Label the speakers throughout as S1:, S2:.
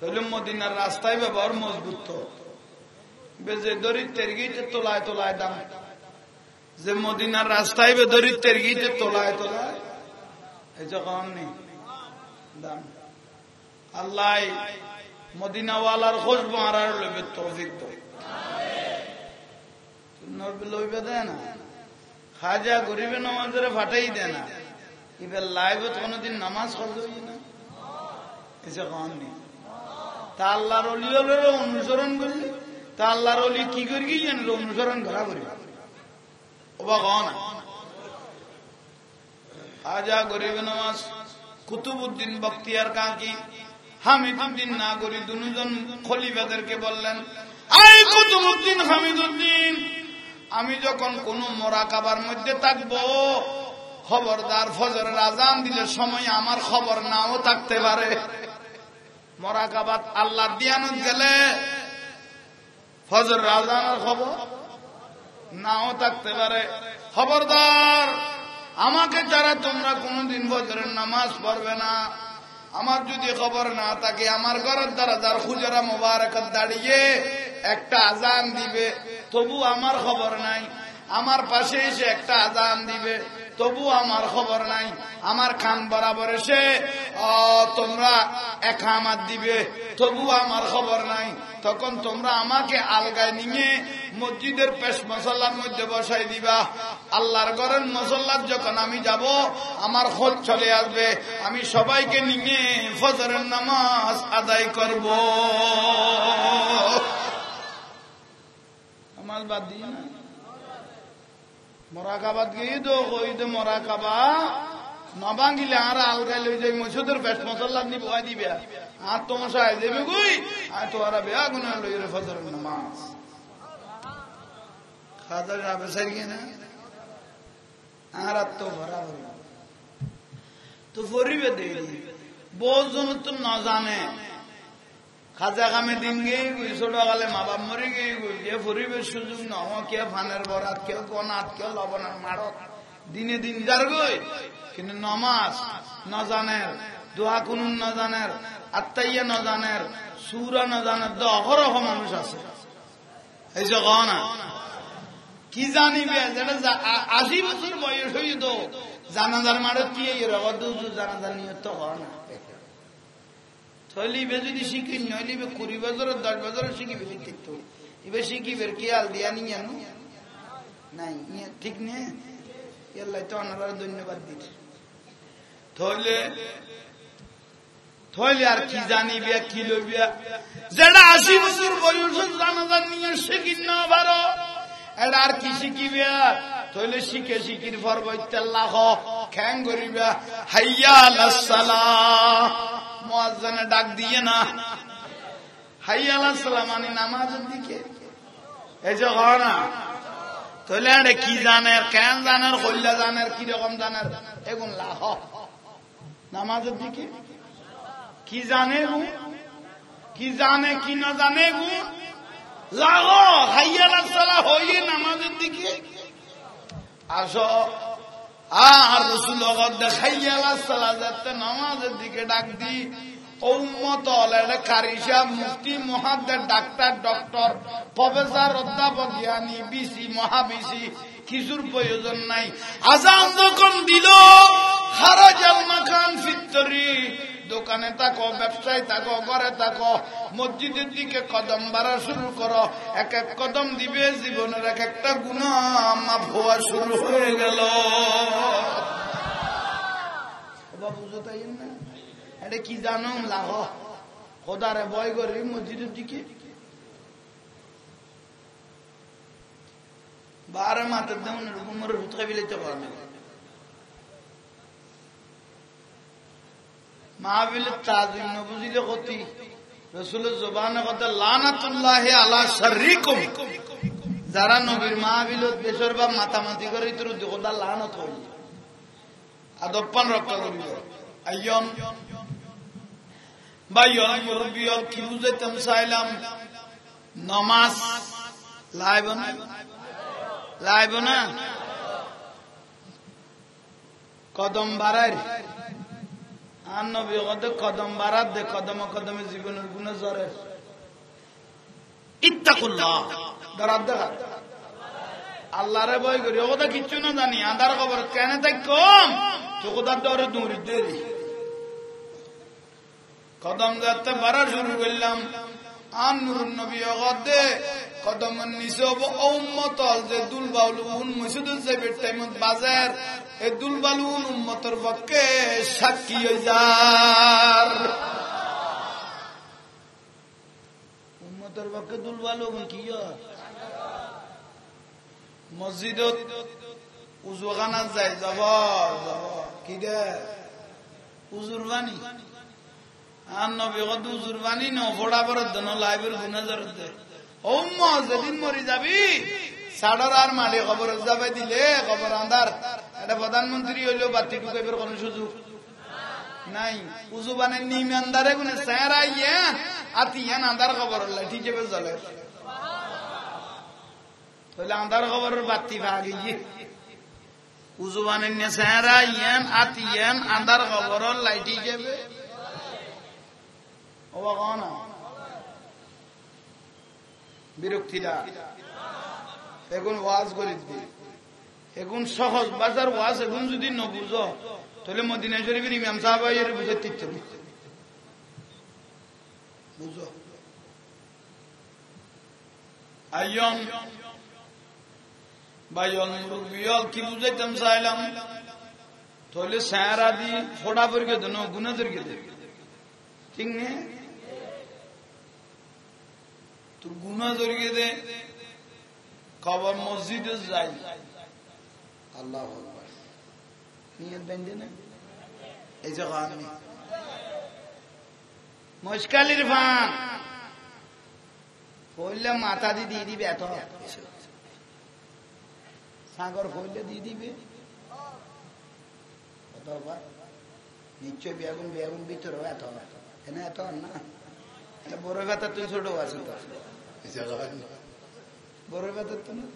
S1: তাহলে মদিনার রাস্তায় ব্যবহার মজবুত তো বেজে দরিদ্রের গিয়ে তোলায় তোলায় দাম যে মদিনার রাস্তায় বে দরিদ্রের গিয়ে তোলায় তোলায় এই যখন নেই দাম আল্লাহ মদিনাওয়ালার খুশবু আরার লইবে তৌফিক দেয় লইবে দেয় না খাজা গরিবে নামাজের ফাটাই দেয় না এবার লাইভে কোনোদিন নামাজ খরচ না এসে কম নেই তা আল্লাহর অলিওলের অনুসরণ করলে তা আল্লাহর অলি কি করি কি জানি অনুসরণ করা করি ওবা কও না খাজা গরিবে নামাজ কুতুবউদ্দিন বখতিয়ার কাকি হামিদুদ্দিন নাগরি দুজন খলিফাদেরকে বললেন আই কুতুবউদ্দিন হামিদুদ্দিন আমি যখন কোন মোরাকাবার মধ্যে থাকবো খবরদার ফজরের আজান দিলে সময় আমার খবর নাও থাকতে পারে মোরাকাবাত আল্লাহর দিয়ানত গেলে ফজরের আজানের খবর নাও থাকতে পারে খবরদার আমাকে যারা তোমরা কোনদিন ফজরের নামাজ পড়বে না আমার যদি খবর না থাকে আমার ঘরের দরজার খুজরা মোবারকত দাঁড়িয়ে একটা আজান দিবে তবু আমার খবর নাই আমার পাশে এসে একটা আজান দিবে তবু আমার খবর নাই আমার কান বরাবর এসে তোমরা একামত দিবে তবু আমার খবর নাই তখন তোমরা আমাকে আলগায় নিয়ে মসজিদের পেশ মসল্লার মধ্যে বসাই দিবা আল্লাহর ঘরের মসল্লার যখন আমি যাব আমার খোঁজ চলে আসবে আমি সবাইকে নিয়ে ফজরের নামাজ আদায় করব নামাজ বাদ দিয়ে না মোরাকাবাদ গিয়ে তো ওই তো মোরাকাবা নবাঙ্গিলে আর আলগাই লই যাই মসজিদের পেশ মসল্লার নি বয় দিবে আর তোমার সাহেব দেবে কই আর তোরা বেয়া গুনা লই রে ফজরের নামাজ খাজা যাবে সারিয়ে না আর তো বরাবর তো ফরিবে দেই বহুজন তো না জানে খাজা কামে দিন গিয়ে ছোট কালে মা বাপ মরে গিয়ে ফরিবের সুযোগ ন কে ফানের বরাত কেউ কনাত কেউ লবণের মারত দিনে দিন যার গই কিন্তু নমাজ ন জানের দোয়া কুনুন ন জানের আত্মাইয়া ন জানের সুরা ন জানের অহরহ মানুষ আছে এই যে না কি জানিবে যেটা 80 বছর বয়স হয়ে তো জানাজার মারত কি জানাজার নিয়ত তো হয় না থলিবে যদি শিখি নইলিবে 20 বছরের 10 বছরের শিখিবে কিন্তু এবে শিখিবে খেয়াল দিয়া নিয়ে নাই ঠিক নেই আল্লাহ তো আপনারা ধন্যবাদ দিচ্ছি থইলে আর কি জানিবে কি লইবে যেটা 80 বছর বয়স জানাজার নিয়ে শিখি না পারো এটা আর কি শিখিবে থইলে শিখে শিখির পর বইতাল্লাহ খ্যাং করিবা হাইয়া আলাস সালাহ মুয়াজ্জিনে ডাক দিয়ে না হাইয়া আলাস সালাহ মানে নামাজের দিকে এই যে না তাহলে এটা কি জানের কেন জানের কল্লা জানের কি রকম জানের এগুন লাহ নামাজের দিকে কি জানে গু কি জানে কি না জানে গু লাহ হাইয়া আলাস সালাহ হইয়ে নামাজের দিকে আসো আর রাসূল হাইয়া আলাস সালাহ যাতে নামাজের দিকে ডাক দি উম্মত হলে কারি সাহেব মুফতি মুহাদ্দিস ডাক্তার ডক্টর প্রফেসর অধ্যাপক জ্ঞানী বিসি মহাবিসি কিছুর প্রয়োজন নাই আজান যখন দিল খারাজাল মাকান ফিতরি দোকানে থাকো ব্যবসায় থাকো ঘরে থাকো মসজিদের দিকে কদম বাড়া শুরু করো এক এক কদম দিবে জীবনের এক একটা গুনাহ মাফ হওয়া শুরু হয়ে গেল বাবা বুঝো তাই না এটা কি জানো লাহ খোদারে ভয় করি মসজিদের দিকে বারে মাথার দেমন উমর হুতকা বিলেতে পারে মাহফিলের তাজিম না বুঝিলে কতি রাসূলের জবানে কথা লানাতুল্লাহি আলা শাররিকুম যারা নবীর মাহফিলত বেশর বা মাতামাতি করে তোর খোদা লানত হই আদবপান রক্ষা করিব আইয়ন ভাইয়ন মুরব্বিয়ল কি বুঝাইতাম চাইলাম নামাজ লাইব না কদম বাড়াই আর নবী কত কদম বাড়াত দে কদমে কদমে জীবনের গুণে জরে ইত্তাকুল্লাহ দরাদ দেখা আল্লাহরে ভয় করি ও কথা কিচ্ছু না জানি আধার খবর কেন তাই কম চোখদার ডরে দৌড়ি দেরি কদম যাতে বাড়া শুরু করলাম আর নুরুন নবী দে কদম নিচে উম্মতল যে দুল বাউলুন মসজিদুল যাইবের টাইমত বাজার এই দুল বালুন উম্মতর পক্ষে সাক্ষী হয়ে যার উম্মতর পক্ষে দুল বালুন কি মসজিদত উজুখানা যায় যাব কি দে উজুর বাণী আর নবী কত উজুর বাণী ন ফোড়া পরের দেন লাইবের গুণা জরত দে যেদিন মরি যাবি সাড়ার আর মাঠে খবর যাবে দিলে খবর আন্ধার এটা প্রধানমন্ত্রী হইলেও বাতি ঢুকাইবার কোন সুযোগ নাই উজু বানে নিমানদারে গুনে চেহারা ইয়ে আতিয়ান আন্ধার খবর লাঠি চেপে চলে তাহলে আন্ধার খবরের বাতি ভাগে গিয়ে উজু বানে চেহারা ইয়ান আতিয়ান আন্ধার খবর লাইটি চেপে ও না বিরক্তিরা এখন ওয়াজ করি এখন সহজ বাজার ওয়াজ এখন যদি ন বুঝো তাহলে মদিনা শরীফের ইমাম সাহেব বুঝে টিকতে বুঝো আইয়ন ভাইয়ন মুরব্বিয়ল কি বুঝাইতাম চাইলাম তাহলে সারা দি ফোড়া পরকে দেন গুনাদেরকে দে ঠিক নে তোর গুনা ধরিয়ে দে কবর মসজিদে যাই আল্লাহ নিয়ত বেঁধে না এই যে আমি মুশকিলের ফান কইলে মাথা দিয়ে দিবে এত সাগর কইলে দিয়ে দিবে নিশ্চয় বেগুন বেগুন ভিতরে এত এনে এত না বড় কথা তুই ছোট আছে তো বড় কথা তো না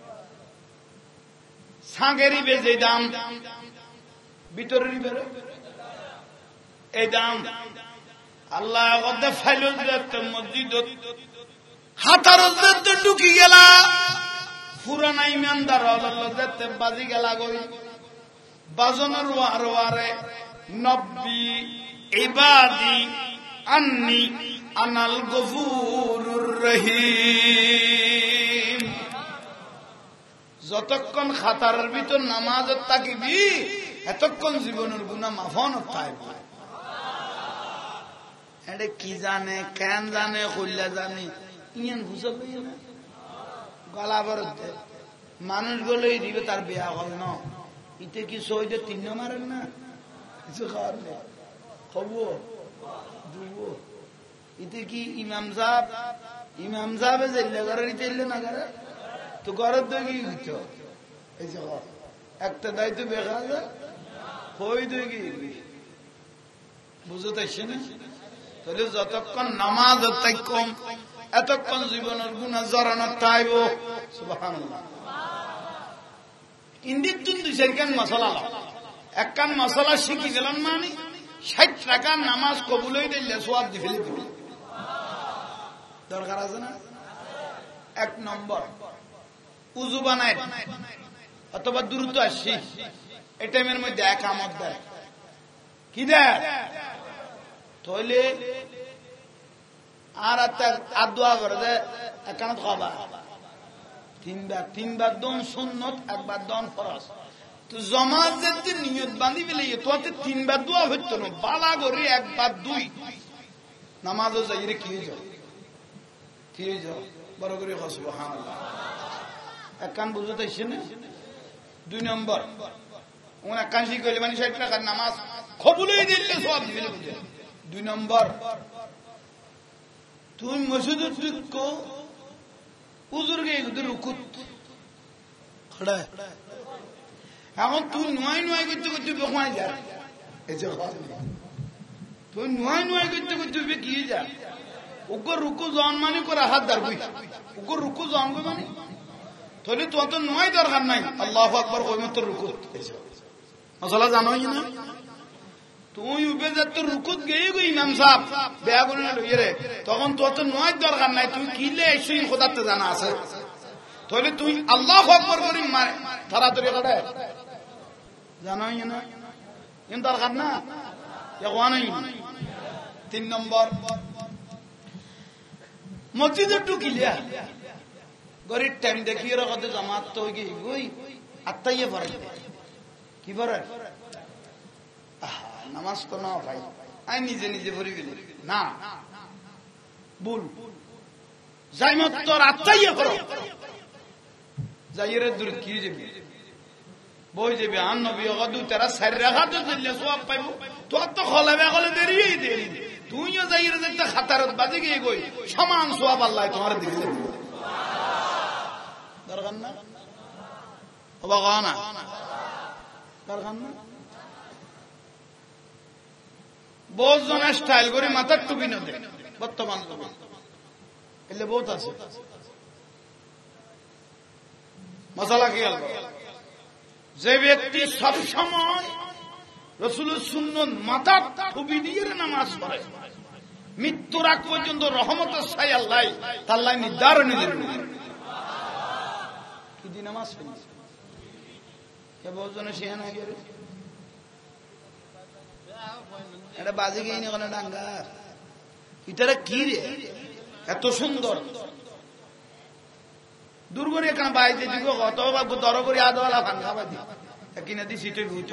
S1: সাগেরই বেজে দাম ভিতরেরই বেরো এই দাম আল্লাহ ফাইল মসজিদ হাতারত ঢুকি গেলা পুরানা ইমানদার দেখতে বাজি গেলা গই বাজনের ওয়ারে নব্বি ইবাদি আন্নি আনাল গফুরুর রহিম যতক্ষণ খাতারের ভিতর নামাজের তাকিবি এতক্ষণ জীবনের গুনাহ মাফন থাকবে এটা কি জানে কেন জানে কইলা জানে ইয়েন বুঝাবে না গলা বরতে মানুষ বলেই দিবে তার বিয়া হল না ইতে কি সইতে তিন মারেন না কিছু খাওয়ার নেই খবো দুবো ইতে কি ইমাম সাহেব জেলে ঘরের ইতে না করে তো ঘরের তো কি হইত এই যে একটা দায়িত্ব বেকার যায় হই তো কি বুঝতে আসছে না তাহলে যতক্ষণ নামাজ তাই কম এতক্ষণ জীবনের গুনাহ জড়ানো তাইব সুবহানাল্লাহ ইন্দির দিন দুই চারখান মশলা একখান মশলা শিখি গেলাম মানে 60 টাকার নামাজ কবুল হয়ে দিলে সওয়াব দি ফেলে দিবি দরকার আছে না এক নম্বর উযু বানায় অথবা দ্রুত আসি এই টাইমের মধ্যে এক আমত দেয় কি দেয় তাহলে আর দোয়া করে দেয় একান্ত খাবা তিনবার দন সুন্নত একবার দন ফরজ তো জমাত যেতে নিয়ত বাঁধি পেলে তোতে তিনবার দোয়া হইতো না বালা করে একবার দুই নামাজও যাই রে কি যাও বড় করে সুবহানাল্লাহ এক কান বুঝতে আসছে না দুই নম্বর এক কান শিখলে মানে 60 টাকার নামাজ কবুলই দিলে সব দিবে দুই নম্বর তুই মসজিদে ঢুকো হুজুর গে রুকুত খড়া এখন তুই নয় করতে করতে বেখায় যা এই যে তুই নয় করতে করতে কি যা ওকে রুকু জন মানে করে হাত ধরবি ওকে রুকু জন মানে তাহলে তো অত নয় দরকার নাই আল্লাহু আকবার কই মত রুকু মশলা জানোই না তুই উবে যা তোর রুকুত গিয়ে গো ইমাম সাহেব বেয়া করে লইয়ে রে তখন তোর তো নয় দরকার নাই তুই কিলে এসে খোদাতে জানা আছে তাহলে তুই আল্লাহু আকবার করে মারে তাড়াতাড়ি কাটে জানাই না এর দরকার না এগোয়ানই 3 নম্বর মসজিদে ঢুকিলিয়া গরিব টাইম দেখিয়ে রাখতে জামাত তো গই গই আত্মাইয়ে পড়ে কি পড়ে নামাজ তো না ভাই আই নিজে নিজে পড়ি গেলি না বল যাই মত তোর আত্মাইয়ে পড়ো যাইরে দূর কি যাবি বই যাবি আন নবী গদু তেরা সাইর রাখা তো দিলে সব পাইবো তোর তো খলাবে গলে দেরিই দেরি তুইও যাইরে দেখতে খাতারত বাজে গিয়ে গই সমান সওয়াব আল্লাহ তোমার দিলে দরকার না ও বাগানা দরকার না বহুত জন স্টাইল করে মাথার টুপি না দেয় বর্তমান যুগে এলে বহুত আছে মশালা কি গেল যে ব্যক্তি সব সময় রাসূলের সুন্নাত মাথার টুপি দিয়ে নামাজ পড়ে মৃত্যুর আগ পর্যন্ত রহমতের ছায়া আল্লাহ তাআলা নির্ধারণ দিলেন কি দিন নামাজ পড়ি কে বহুজনে শিয়া না গেরে এটা বাজে গিয়ে নি কোন ডাঙ্গা এটা কি রে এত সুন্দর দুর্গরে কান বাইতে দিব কত বাবু দর করে আদওয়ালা ভাঙা বাদি কিনা দি সিটে ভূত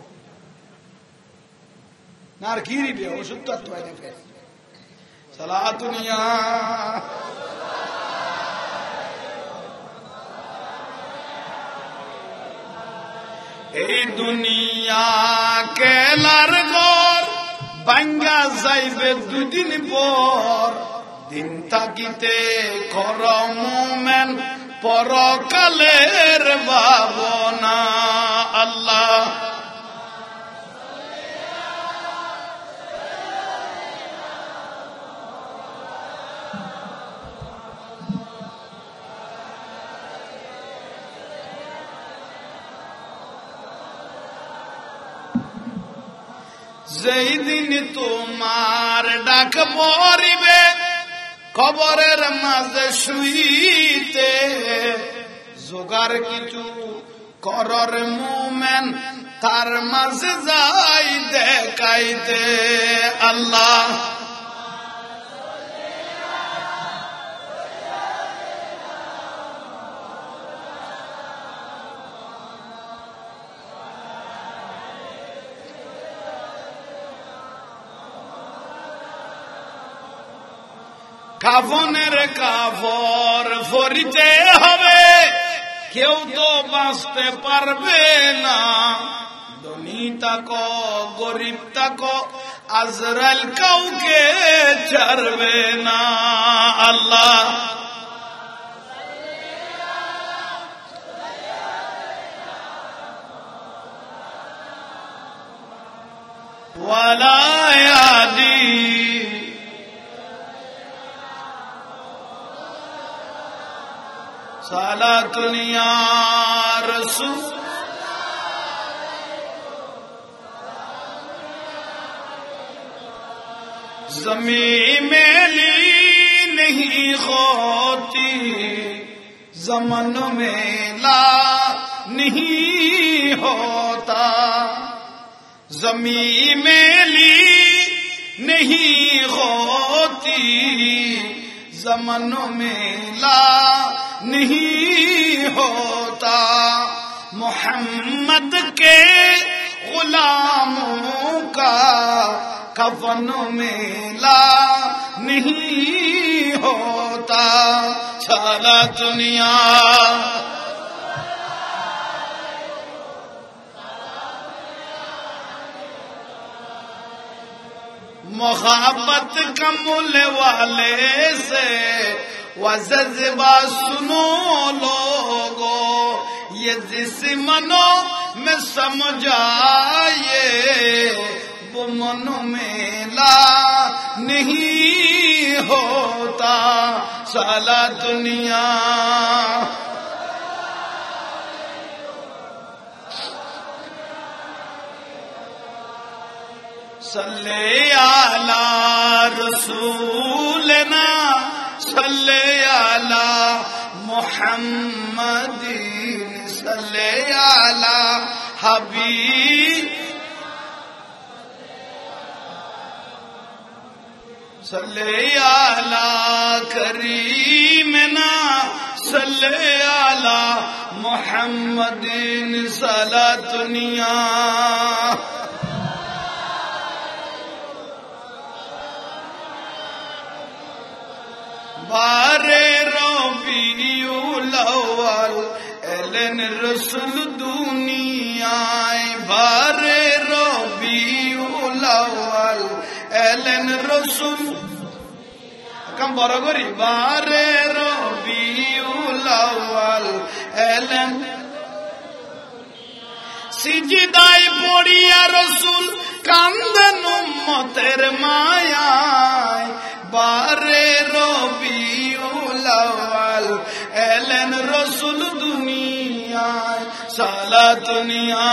S1: না আর কি রে ওষুধ তো তো আইনে ফের সালাতুনিয়া এই দুনিয়া কেলার ঘর ভাঙ্গা যাইবে দুদিন পর দিন থাকিতে কর মুমিন পরকালের ভাবনা আল্লাহ যেই দিন তোমার ডাক পড়িবে কবরের মাঝে শুইতে জোগার কিছু করর মুমিন তার মাঝে যাই দেখাইতে আল্লাহ কাফনের কাফর ফরিতে হবে কেউ তো বাঁচতে পারবে না ধনী থাকো গরিব থাকো আজরাইল কাউকে ছাড়বে না আল্লাহ ওয়ালা ইয়াদি সালাতুনিয়া রাসূল ज़मीन मेली नहीं होती ज़मानों में ला नहीं होता ज़मीन मेली नहीं होती ज़मानों में ला नहीं होता मोहम्मद के गुलामों का कफनों में ला नहीं होता सारा दुनिया मोहब्बत कमल वाले से वज़ज़बा सुनो लोगो ये जिस मनो में समझाए वो मनो में ला नहीं होता साला दुनिया সাল্লি আলা রাসূলিনা সাল্লি আলা মুহাম্মাদিন সাল্লি আলা হাবিব সাল্লি আলা করিমনা সাল্লি আলা মুহাম্মাদিন সালাতুনিয়া বারে রবিউল আউয়াল এলেন রাসূল দুনিয়ায় বারে রবিউল আউয়াল এলেন রাসূল কাম বড় করি বারে রবিউল আউয়াল এলেন সিজদায় পড়িয়া রাসূল কান্দেন উম্মতের মায়ায় বারে রবিউল আউয়াল এলেন রাসূল দুনিয়ায় সালাতুনিয়া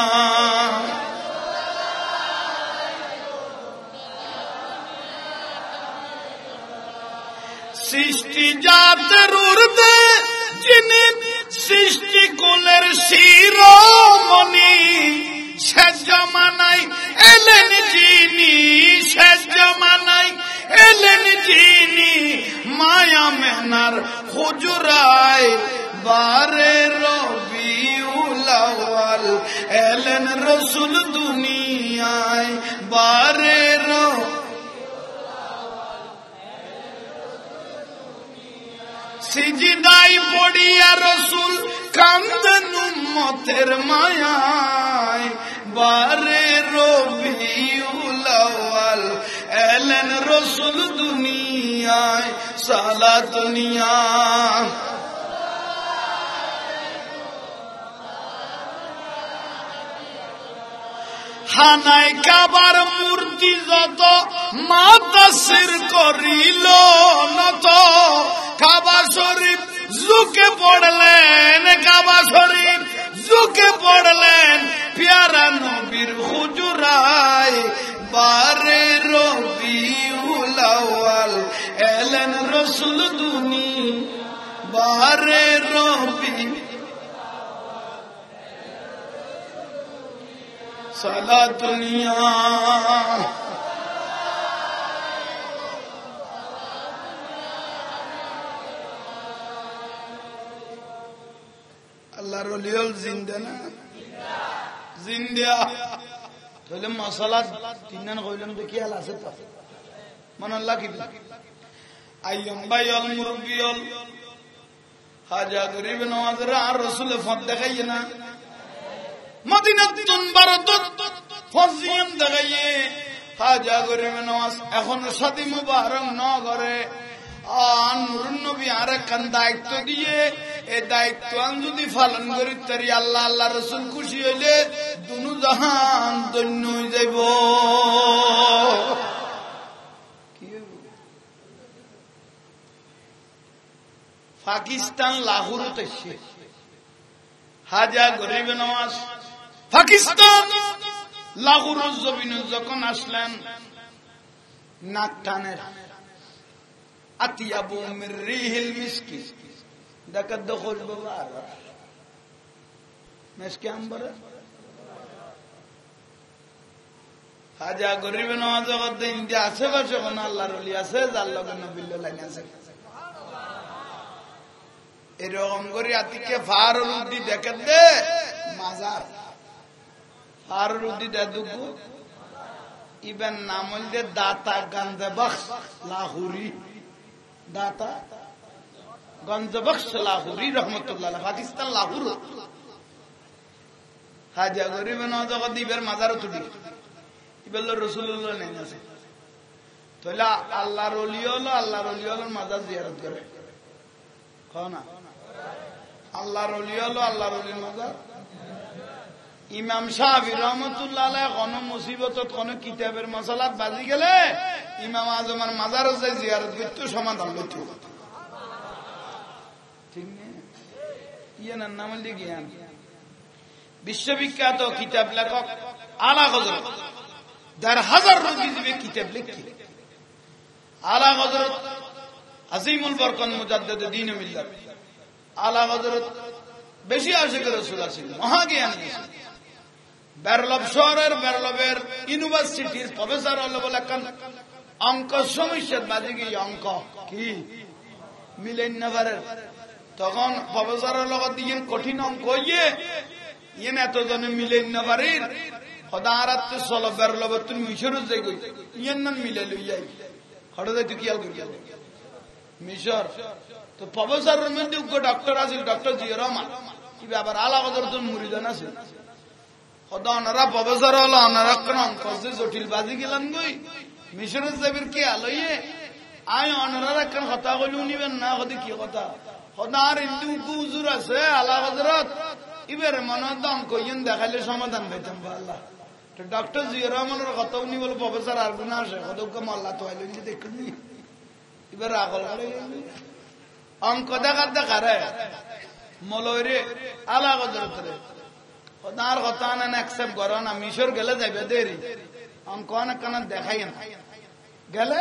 S1: সৃষ্টি জাতের ঊর্ধ্বে যিনি সৃষ্টি কুলের শিরোমণি শেষ জামানায় এলেন যিনি শেষ জামানায় এলেন যিনি মায়া মেনার হুজরায় বারে রবিউল আউয়াল এলেন রাসূল দুনিয়ায় বারে সিজদায় পড়িয়া রাসূল কান্দেন উম্মতের মায়ায় বারে রবিউল আউয়াল এলেন রাসূল দুনিয়ায় সালাতুনিয়া খানায় কাবার মূর্তি যত মাথা সির করিল নত কাবা শরীফ ঝুঁকে পড়লেন কাবা শরীফ ঝুঁকে পড়লেন প্যারা নবীর হুজরায় বারে রবিউল আউয়াল এলেন রাসূল দুনিয়ায় বারে রবি সালাতুনিয়া আল্লাহর ওলিয়ল জিন্দা না জিন্দা তাহলে মশলা তিনজন কইলাম তো কি হাল আছে মন আল্লাহ কি আইয়ম বাইল মুরবিয়ল হাজা গরিব নওয়াজরা আর রাসূল ফদ দেখাই না মদিনাতুন বারদত ফজিম দেখাইয়ে হাজা গরিব নওয়াজ এখন শাদি মুবারক ন করে নুরুন নবী আরেকখান দায়িত্ব দিয়ে এই দায়িত্ব যদি পালন করি তারি আল্লাহ আল্লাহ রাসূল খুশি হইলে দুনু জাহান ধন্য হয়ে যাইব পাকিস্তান লাহোরত এসে হাজা গরিব নওয়াজ পাকিস্তান লাহোর জমিনে যখন আসলেন নাক টানের আতিয়াবু মির রিহিল মিসকি দেখার দখল বাবা মেসকে আম্বরে হাজা গরিব নওয়াজ জগৎ ইন্ডিয়া আশেপাশে কোন আল্লাহর ওলি আছে যার লগে নবীর লাইন আছে এরকম করে আতিকে ফারুল উদ্দি দেখে দে মাজার ফারুল উদ্দি দে দুগু ইবেন নামল দে দাতা গঞ্জে বখশ লাহোরি দাতা গঞ্জে বখশ লাহোরি রহমতুল্লাহ পাকিস্তান লাহোর হাজা গরিব নওয়াজ জগৎ ইবের মাজার তুলি ইবেল রাসূলুল্লাহ নেই আছে তাহলে আল্লাহর ওলি হলো আল্লাহর ওলি হলো মাজার জিয়ারত করে খানা আল্লাহর ওলি হলো আল্লাহর ওলির মাজার ইমাম শাফি রহমাতুল্লাহ আলাইহি কোন মুসিবতত কোন কিতাবের মাসালাত বাজি গেলে ইমাম আজমের মাজার যায় জিয়ারত করতে সমাধান লইতো ঠিক না ইয়ার নাম লিখিয়ান বিশ্ববিখ্যাত কিতাব লেখক আলা হযরত 1000 রোগী দিবে কিতাব লিখি আলা হযরত আজিমুল বরকত মুজাদ্দিদ দ্বীন মিল্লাত আলা হযরত বেশি আশিক রাসূল আছেন মহাজ্ঞানী বেরলব শহরের বেরলবের ইউনিভার্সিটির প্রফেসর হলো বলে কান অঙ্ক সমস্যা বাজে কি অঙ্ক কি মিলেন না পারে তখন প্রফেসরের লগত দিয়ে কঠিন অঙ্ক ইয়ে ইয়েন এতজনে মিলেন না পারে খোদা আরাত চলো বেরলব তুমি মিশর যাই গই ইয়েন না মিলে লই যাই খড়ে যাই তুই কি আল করি মিশর তো প্রফেসরের মধ্যে ডক্টর আছে ডক্টর জিয়া রহমান কি আবার আলা হযরত মুরিদান আছে খোদা ওনারা প্রফেসর হলো ওনারা কোন অঙ্ক জটিল বাজি গেলাম গই মিশরের যাবির কি আলোয়ে আয় ওনারা কোন কথা কইলু নিবেন না কদি কি কথা খোদার ইন্দু হুজুর আছে আলা হযরত ইবের মনদম কইন দেখাইলে সমাধান পাইতাম আল্লাহ তো ডক্টর জিয়া রহমানের কথা উনি বলে প্রফেসর আর গুনাহ আছে কদক আল্লাহ তো আইলেন যে দেখুনি এবার আগল করে অঙ্ক দেখারে মলয়রে আলা হযরত রে খোদার কথা না অ্যাকসেপ্ট করো না মিশর গেলে যাবে দেরি অঙ্ক না কানা দেখাই না গেলে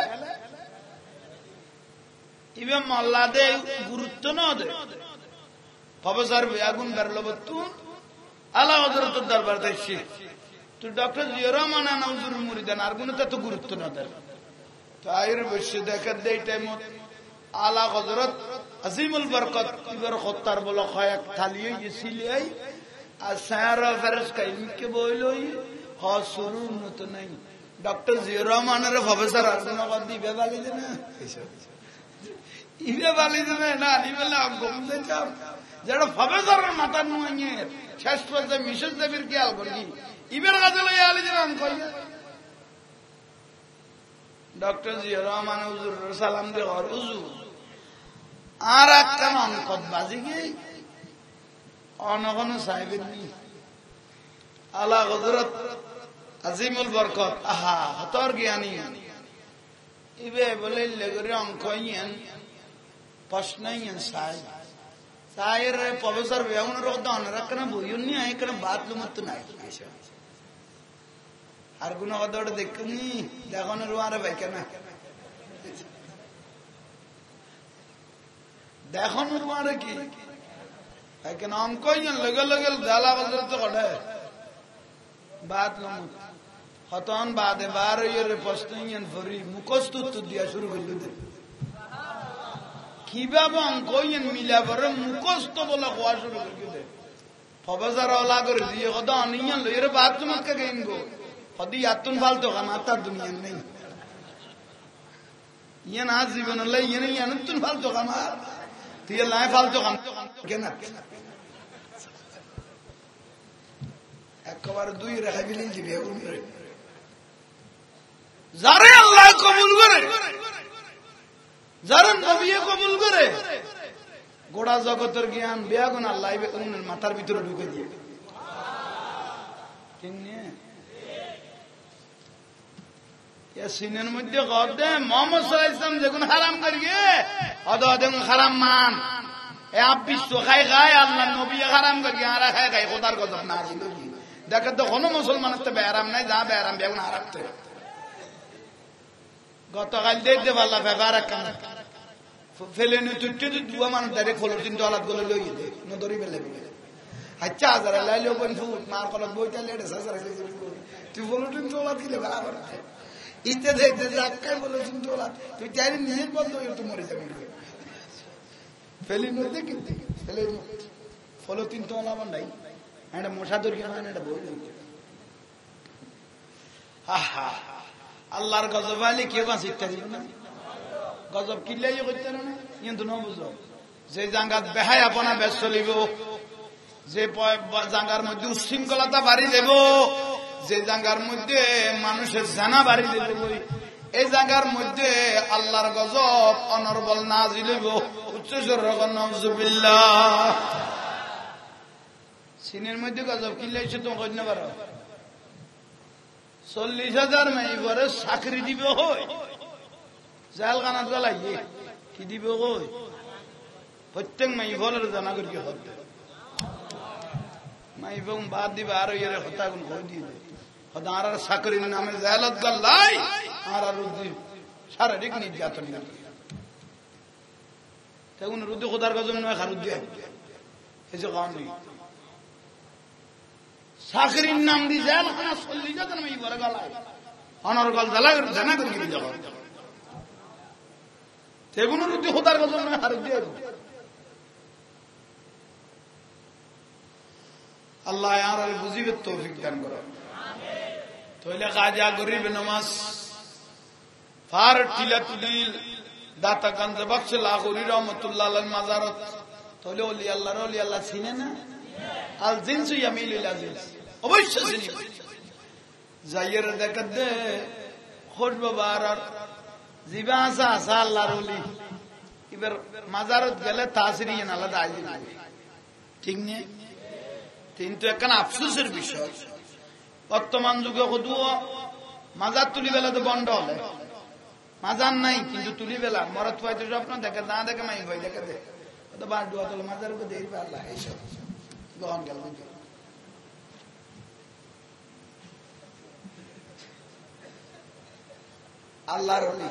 S1: ইবে মোল্লা দে গুরুত্ব না দে প্রফেসর আগুন বেরলব তুই আলা হযরত দরবার দেশি তুই ডক্টর জিয়া রহমান হুজুর মুরিদান আর গুণ তো গুরুত্ব না দে তো আয়ের বসে দেখা দেই টাইম আলা হযরত আজিমুল বরকত ইবার খত্তার বলো খয়াক থালিয়ে গেছিলাই আর সারা ফেরজ কাইমকে বইলই হ শুরু মতো নাই ডক্টর জিয়া রহমানের প্রফেসর আর গুণ দিবে বালি দে না ইবে বালি দেবে না নিবেলা গমতে চাপ যেটা প্রফেসরের মাথা নুয়ে শেষ পর্যন্ত মিশর দেবীর খেয়াল করি ইবের কাছে লই আলি দিলাম কই ডক্টর জিয়া রহমান হুজুর সালাম দে আর হুজুর আর একটা অঙ্ক বাজি গই অনগণ সাহেবের নি আলা হযরত আজিমুল বরকত আহা হতর জ্ঞানী ইবে বলে লেগরে অঙ্ক ইয়েন প্রশ্ন ইয়েন সাহেব সাহের প্রফেসর বেউনের কথা অনরাকনা বইনি আইকনা বাতলু মত নাই আর গুণ কথা দেখনি দেখনের ওয়ারে ভাই কেন দেখনের ওয়ারে কি কেন অঙ্ক ইয়েন লগে লগে দালা হযরত কড়ে বাতলু মত হতন বাদে বার ইয়ের প্রশ্ন ইয়েন ফরি মুখস্থ উত্তর দিয়া শুরু করল কিভাবে অঙ্ক ইয়েন মিলাবরে মুখস্থ বলে কোয়া শুরু করে প্রফেসর ওলা করে দিয়ে কথা অনিয়ন লইরে বাথরুম কে গেইন গো কদি আতুন ফালতো কানা তার দুনিয়া নেই ইয়েন আজ জীবন লই ইয়েন ইয়েন তুন ফালতো কানা তুই লাই ফালতো কানা কেন একবার দুই রাহাবিলি দিবে উনরে যারে আল্লাহ কবুল করে যারা নবী কবুল করে গোড়া জগতের জ্ঞান বেয়াগুন আল্লাহ মাথার ভিতরে ঢুকে দিয়ে সিনের মধ্যে কদে মোহাম্মদ সাল্লাল্লাহু আলাইহি ওয়াসাল্লাম যেগুন হারাম করিয়ে অদম হারাম মান এ আপ বিশ্ব খাই আল্লাহ নবী হারাম করিয়ে আর খাই খোদার গজব নাজিল হই দেখে তো কোনো মুসলমানের তো বেয়ারাম নাই যা বেয়ারাম বেগুন হারাতে গতকাল দেখতে পারলাম ব্যাপার কাম ফেলে নি তুই দুয়া মানুষ ডাইরেক্ট ফলোটিন ডলার গুলো লই দে নদরি বেলে আচ্ছা যারা লাইলো বন্ধু মার কল বইটা লেডে সাসারা তুই ফলোটিন ডলার দিলে বরাবর ইতে দেখতে যাকাই ফলোটিন ডলার তুই জানি নিজে বন্ধ হয়ে তো মরে যাবি ফেলি ন দেখি ফেলে ফলোটিন ডলার নাই এটা মশা দর কি মানে এটা বই আহা আল্লাহর গজব আলী কেউ বাঁচিতে দিল না গজব কিনলেই করতে না কিন্তু না বুঝো যে জাঙ্গাত বেহাই আপনা বেশ চলিব যে জাঙ্গার মধ্যে উশৃঙ্খলতা বাড়ি দেব যে জাঙ্গার মধ্যে মানুষের জানা বাড়ি দেব এই জাঙ্গার মধ্যে আল্লাহর গজব অনর্বল নাজিল হইব উচ্চস্বর নাউজুবিল্লাহ সিনের মধ্যে গজব কিনলেই সে তুমি কইতে পারো 40,000 মাই পরে চাকরি দিব হয় জেলখানা জ্বলাইয়ে কি দিব কই প্রত্যেক মাই বলের জানা করি হবে মাই বং বাদ দিবা আর এর কথা কোন কই দিবে আর চাকরির নামে জালাত গল্লাই আর শারীরিক নির্যাতন তেমন রুদ্দি খোদার গজম নয় খারুদ দিয়ে এই যে গান নেই চাকরির নাম দি জেল খানা 40 জন আমি বড় গলাই অনর গল জানা করে গিয়ে যাও তেমন রুদ্দি খোদার গজম নয় খারুদ দিয়ে আল্লাহ আর বুঝিবে তৌফিক দান করো তোইলে খাজা গরিব নমাজ ফার টিলা তুলিল দাতা গঞ্জ বখশ লাহোরি রহমাতুল্লাহ আলাইহি মাজারত তোইলে ওলি আল্লাহ চিনে না আল জিনসু ইয়ামিলুল আজিজ অবশ্য চিনি যাইয়ের দেখাত দে খোঁজ বাবার জিবা আসা আল্লাহর ওলি এবার মাজারত গেলে তাসিরি আলাদা আইজি ঠিক নেই কিন্তু এখন আফসোসের বিষয় বর্তমান যুগে কদুও মাজার তুলি বেলা তো বন্ধ হলে মাজার নাই কিন্তু তুলি বেলা মরত পাইতে স্বপ্ন দেখে না দেখে মাই ভাই দেখে দে তো বার ডুয়া তোলে মাজার উপর দেই পারলা এইসব গহন গেল আল্লাহর ওলি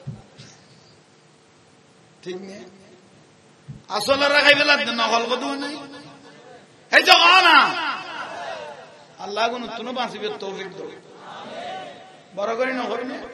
S1: ঠিক নেই আসলে রাখাই বেলা নকল কদু নাই এই যে না আল্লাহ কোন তুনো বাঁচিবে তৌফিক দাও বড় করি না করি না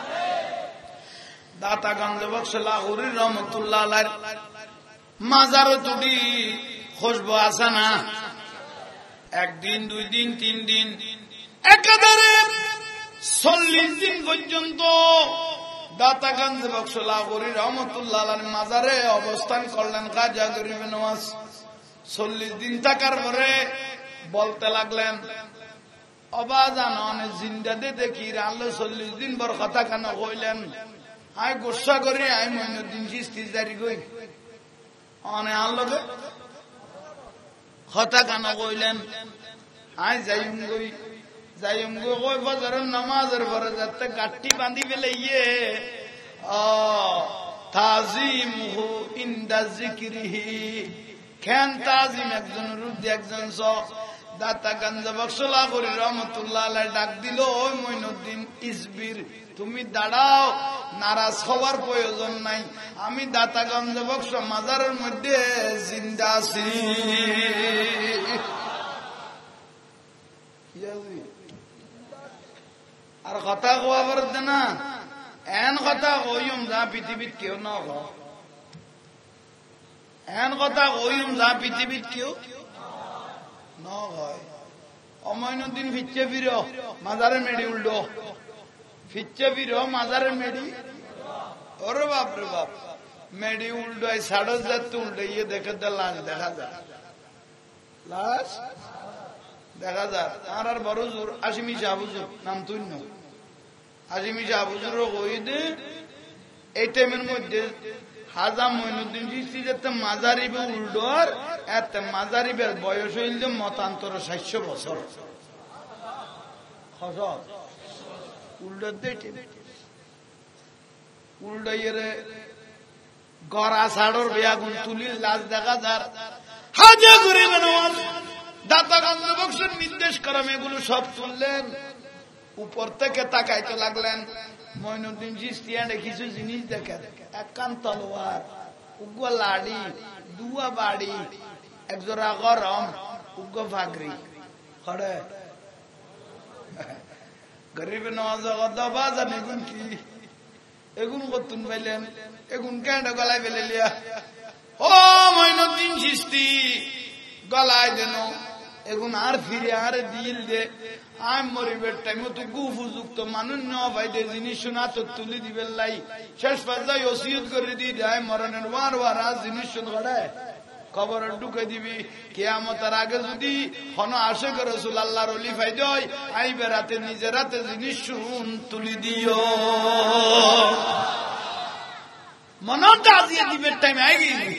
S1: দাতা গঞ্জ বখশ লাহোরি রহমাতুল্লাহ আলাইহি মাজার তুডি খুশবু আছে না একদিন 2 দিন 3 দিন একাধারে 40 দিন পর্যন্ত দাতা গঞ্জ বখশ লাহোরি রহমাতুল্লাহ আলাইহি মাজারে অবস্থান করলেন খাজা গরিব নওয়াজ 40 দিন থাকার পরে বলতে লাগলেন অবাজান জিন্দা দে দেখি আল্লাহ 40 দিন পর কথা কেন কইলেন আই গোসা করে আই মইনুদ্দিন চিশতি জারি কই অনে আল্লাহ কথা কেন কইলেন আই যাইম গই ফজরের নামাজের পরে যাতে গাট্টি বাঁধি ফেলে তাজিমহু ইনদা যিকরিহি কেন তাজিম একজন রুদ্দি একজন দাতা গঞ্জ বখশ লাহোরি রহমাতুল্লাহ আলাইহি ডাক দিল ওই মইনুদ্দিন ইসবির তুমি দাঁড়াও নারাজ হওয়ার প্রয়োজন নাই আমি দাতা গঞ্জ বখশ মাজারের মধ্যে জিন্দা আছি আর কথা কোয়া পারতে না এন কথা কইম যা পৃথিবীত কেউ না এন কথা কইম যা পৃথিবীত কেউ নয় অমইনুদ্দিন ফিচ্ছে ফির মাজারে মেডি উল্টো ফিচ্ছে ফির মাজারে মেডি ওরে বাপ রে বাপ মেডি উল্টো সাড়ে যাতে উল্টো দেখে লাশ দেখা যায় লাশ দেখা যায় আর বড় জোর আসিমি শাহ হুজুর নাম তুই ন আসিমি শাহ হুজুর কই দে এই টাইমের মধ্যে হাজা মইনুদ্দিন চিশতি যাতে মাজারিবে উল্টোর এত মাজারিবের বয়স হইল মতান্তর 700 বছর উল্টো উল্টো গড়া ছাড়র বেয়াগুন তুলির লাশ দেখা যার হাজা গরিব নওয়াজ দাতা গঞ্জ বখশের নির্দেশ করা এগুলো সব তুললেন উপর থেকে তাকাইতে লাগলেন মইনুদ্দিন চিশতি কিছু জিনিস দেখেন এক কান তলোয়ার উগ্র লাড়ি দুয়া বাড়ি একজোড়া গরম উগ্র ফাগরি খড়ে গরিব নওয়াজ দবা জান এগুন কি এগুন কতুন পাইলেন এগুন কেন গলায় ফেলে লিয়া ও মইনুদ্দিন চিশতি গলায় দেন এগুন আর ফিরে আর দিল দে আই মরিবের টাইম তো গুফুযুক্ত মানুষ ন ভাইদের জিনিস শোনা তো তুলি দিবেন লাই শেষ পর্যায়ে ওসিয়ত করে দিয়ে দেয় মরণের ওয়ার জিনিস শুনে খবর ঢুকে দিবি কিয়ামতের আগে যদি হন আশেক রাসূল আল্লাহর ওলি ফাইদে হয় আই বেরাতে নিজের হাতে জিনিস শুন তুলি দিও মনটা দিয়ে দিবের টাইম আই গেলি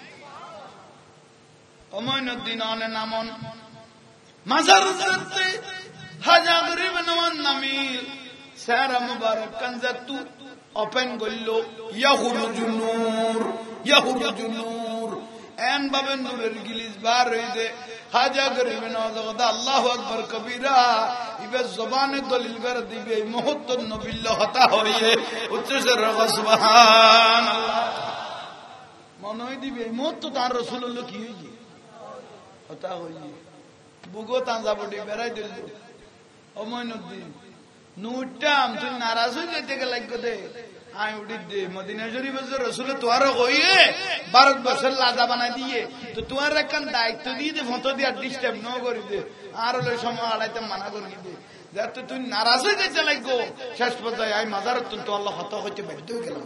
S1: মইনুদ্দিন অনে নামন মাজার করতে হাজা গরিব নওয়াজ নামি সারা মুবারক কানজাতু ওপেন গইল ইয়াহুরুজু নূর এন ভাবে নূরের গিলিস বার হইছে খাজা গরিব নওয়াজ কথা আল্লাহু আকবার কবীরা ইবে জবানে দলিল করে দিবে মুহূর্ত নবিল্লাহ হতা হইয়ে উচ্চস্বরে সুবহানাল্লাহ মনে হয় দিবে মুহূর্ত তার রাসূলুল্লাহ কি হইছে হতা হইয়ে বুগো তাজা বডি বেরাই দিল ও মইনুদ্দিন নুটাম তুই নারাজ হয়ে যেতে লাগবে দে আই উঠি দে মদিনা শরীফে রাসূল তোয়ার কইয়ে ভারতবর্ষের লাদা বানাই দিয়ে তো তোয়ার একখান দায়িত্ব দিয়ে দে ফটো দিয়ে ডিস্টার্ব ন করি দে আর হলে সময় আড়াইতে মানা করি দে যাতে তুই নারাজ হয়ে যেতে লাগবো শেষ পর্যায়ে আই মাজারত তো আল্লাহ হত হইতে বাধ্য হয়ে গেলাম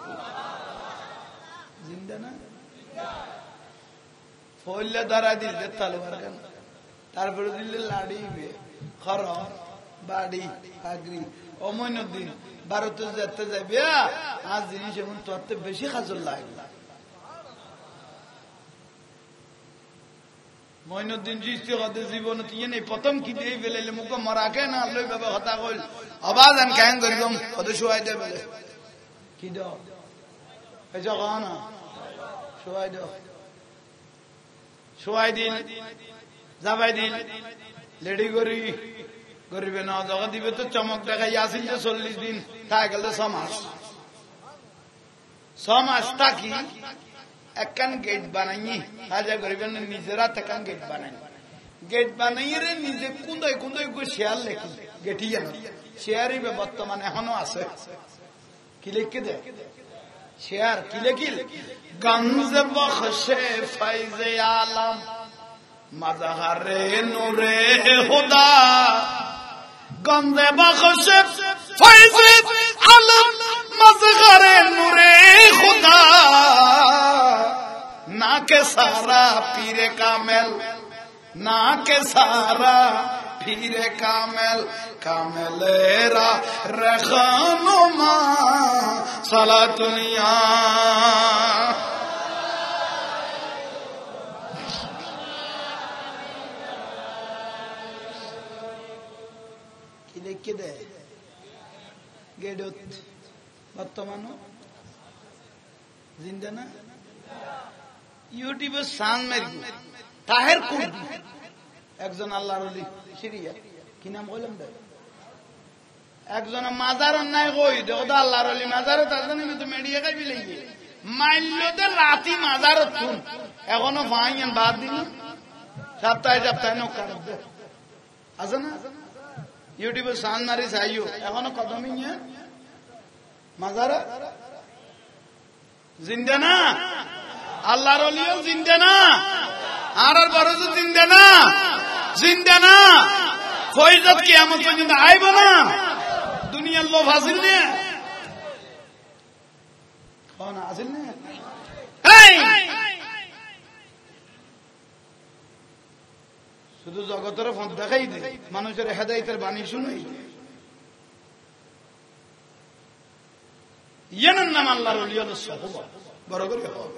S1: জিন্দা না ফইলে ধরা দিল তালবার কেন তারপরে দিলে লাড়ি খর বাড়ি আগরি অমইনুদ্দিন ভারতে যেতে যাবে আজ জিনিস এমন তোর বেশি খাজর লাগবে মইনুদ্দিন জিস্তি হতে জীবন তিয়ে নেই প্রথম কি দিয়ে ফেলে মুখ মরাকে না লই বাবা হতা কইল আবাজ আন কেন করিম কত শুয়াই দে বলে কি দাও এই জায়গা না শুয়াই দাও শুয়াই দিন যাবাই দিন লেডি করি গরিবে না জগৎ দিবে তো চমক দেখাই আসিল যে 40 দিন তাই গেল 6 মাস থাকি একখান গেট বানাই হাজা গরিবেন নিজেরা তখন গেট বানাই রে নিজে কুন্দাই শেয়ার লেখি গেটি জানো শেয়ারই বর্তমানে এখনো আছে কি লিখে দে শেয়ার কি লেখিল গঞ্জ বখশে ফৈজে আলম মজহরে নূরে খুদা গঞ্জে বখশে ফৈজে আলম মজহরে নূরে খুদা না কে সারা পীরে কামেল না কে সারা পীরে কামেল কামেলেরা রখানুমা সালাতুনিয়া কি লিখে দেয় গেডত বর্তমান জিন্দা না ইউটিউবে সান মেরি তাহের কুর্দি একজন আল্লাহর ওলি সিরিয়া কি নাম কইলাম দে একজন মাজার অন্যায় কই দেখো তো আল্লাহর ওলি মাজারে তার জন্য তো মেডিয়া খাই বিলাই মাইলতে লাতি মাজার তুন এখনো ভাইয়ান বাদ দিন সপ্তাহে নৌকার আছে না ইউটিউবে সান মারি চাইও এখনো কদমই নিয়ে মাজারে জিন্দা না আল্লাহর ওলিও জিন্দা না আর বড় জিন্দা না ফয়জত কিয়ামত পর্যন্ত আইব না দুনিয়ার লোভ হাসিল নে কোন হাসিল নে শুধু জগতের ফোন দেখাই দে মানুষের হেদায়েতের বাণী শুনাই ইয়ানার নাম আল্লাহর ওলি হলো সাহবা বড় করে হবে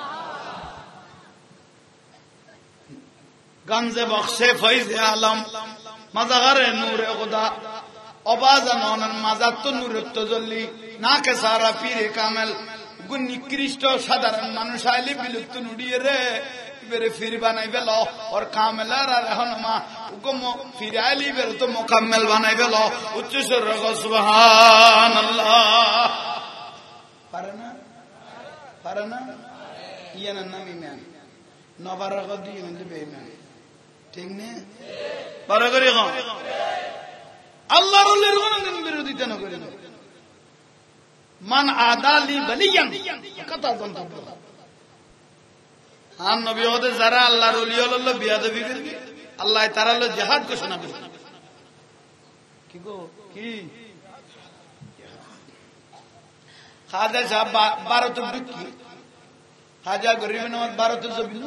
S1: গঞ্জে বখশে ফৈজে আলম মাজারে নূরে খুদা অবাজান মাজার তো নূরে তজল্লি না কে সারা পীরে কামেল নিকৃষ্ট সাধারণ মানুষ আইলে বিলুপ্ত নুড়িয়ে রে বেরে ফির বানাই বেল ওর কামেলার আর এখন মা ফিরে আইলি বের তো মোকাম্মেল বানাই বেল উচ্চ স্বর সুবহানাল্লাহ পারে না ইয়ানার নাম ইমান নবার আগত দিয়ে বেঈমান ঠিক নেই পারে করি আল্লাহর ওলির কোনদিন বিরোধিতা না করে মান আদালি বলিয়ান কথা গন্তব্য আর নবী হতে যারা আল্লাহর ওলি হলো বিয়াদবি করবে আল্লাহ তারা হলো জিহাদ ঘোষণা করবে কি গো কি খাজা সাহেব 12 বিক্রি খাজা গরিব নওয়াজ 12 জবিল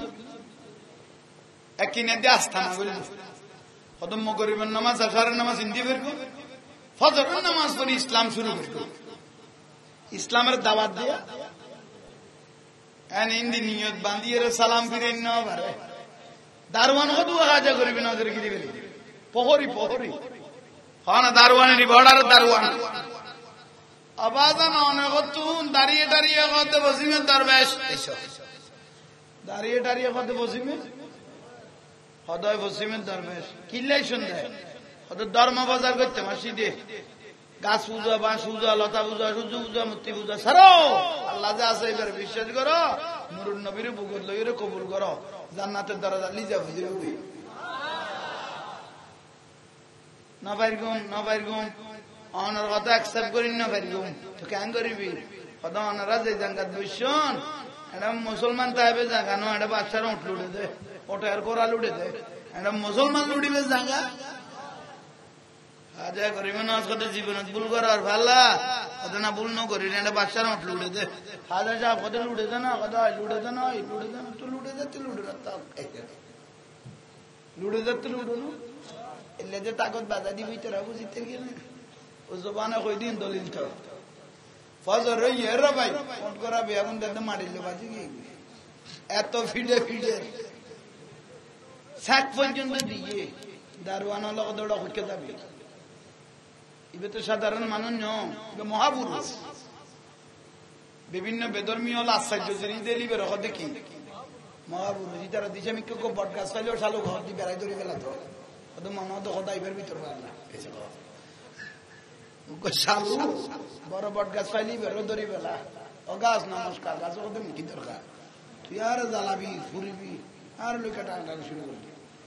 S1: একই নেদে আস্থানা করিল কদম গরিবের নামাজ আশারের নামাজ হিন্দি ফিরব ফজরের নামাজ পড়ি ইসলাম শুরু করব ইসলামের দাওয়াত দিয়া এন হিন্দি নিয়ত বান্ধিয়ে সালাম ফিরে না পারে দারওয়ান কদু খাজা গরিব নওয়াজের কি দিবে প্রহরী হন দারওয়ানে নি বড়ার দারওয়ান আবাজান অনেক তুন দাঁড়িয়ে কত বসিমে দরবেশ দাঁড়িয়ে কত বসিমে সদয় পশ্চিমের দরবেশ কিল্লাই শুনতে হয়তো ধর্ম বাজার করতে মসজিদে গাছ পূজা বাঁশ পূজা লতা পূজা সূর্য পূজা মূর্তি পূজা ছাড়ো আল্লাহ যা আছে এবার বিশ্বাস করো নুরুন নবীর বুকুর লইরে কবুল করো জান্নাতের দরজা লিজা বুঝিয়ে নবাইরগুম অনার কথা অ্যাকসেপ্ট করি নবাইরগুম তো কেন করিবি কথা অনারা যে জাঙ্গাত বসন এটা মুসলমান তাইবে জায়গা নো এটা বাচ্চারা উঠ লুড়ে দে ওটা আর কোরা লুড়ে দে এটা মুসলমান লুড়িবে জায়গা আজা করিবে না আজকে জীবনত ভুল করার ভাল্লা কথা না ভুল না করি এটা বাচ্চারা উঠ লুড়ে দে হাজার সাহেব কথা লুড়ে দে না কথা লুড়ে দে না তো লুড়ে যাচ্ছে লুড়ে রাখতে লুড়ে যাচ্ছে লুড়ে না এলে যে তাকত বাধা দিবি তোরা বুঝিতে গেলে ও জবানে কই দিন দলিল তো ফজর রইয়ে রে ভাই ফোন করা বেগুন দেন মারিলে বাজি কি এত ফিডে ফিডে সাত পর্যন্ত দিয়ে দারওয়ানা লোক দৌড়া হইকে যাবে ইবে তো সাধারণ মানুষ নয় ইবে মহাপুরুষ বিভিন্ন বেধর্মীয় আশ্চর্য জিনিসদের ইবে রখ দেখি মহাপুরুষ ইতারা দিছে আমি কেউ বট গাছ পাইলেও শালো ঘর দিয়ে বেড়াই ধরে গেলা তো কত মনে হতো কথা ইবের ভিতর পারলা শালু বড় বট গাছ পাইলি বেরো ধরি বেলা ও গাছ নমস্কার গাছ কত মুখি দরকার তুই আর জ্বালাবি ফুরিবি আর লোকে টানা শুরু করবি